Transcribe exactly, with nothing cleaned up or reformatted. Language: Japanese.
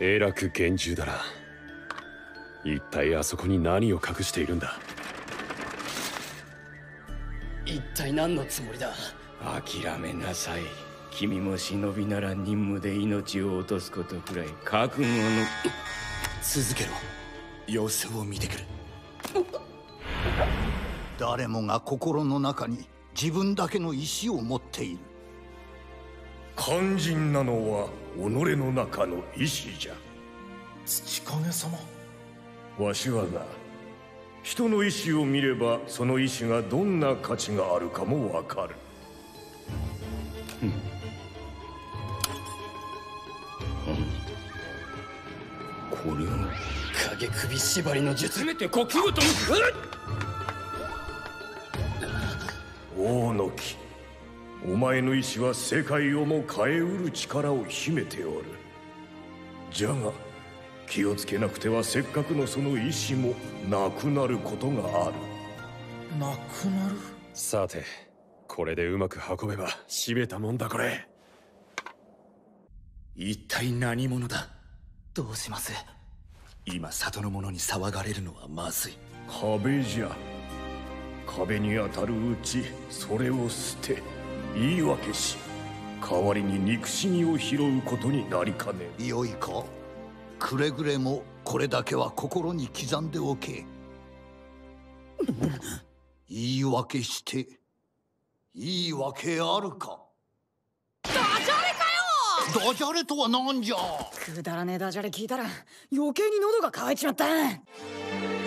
えらく厳重だな。一体あそこに何を隠しているんだ。 一体何のつもりだ。 諦めなさい。君も忍びなら任務で命を落とすことくらい覚悟の。 続けろ。様子を見てくる。 誰もが心の中に自分だけの意志を持っている。 肝心なのは己の中の意志じゃ。 土影様。 わしはな、人の意志を見ればその意志がどんな価値があるかもわかる。 うんうんこれは影首縛りの術。 せめて呼吸を止め大野木、お前の意志は世界をも変えうる力を秘めておる。じゃが気をつけなくてはせっかくのその意志もなくなることがある。 なくなる。 さて、これでうまく運べば締めたもんだ。これ一体何者だ。どうします。今里の者に騒がれるのはまずい。 壁じゃ。壁に当たるうちそれを捨て言い訳し、代わりに憎しみを拾うことになりかねん。 よいか、くれぐれもこれだけは心に刻んでおけ。言い訳していいわけあるか。 ダジャレかよ。 ダジャレとは何じゃ。 くだらねえダジャレ聞いたら余計に喉が渇いちまった。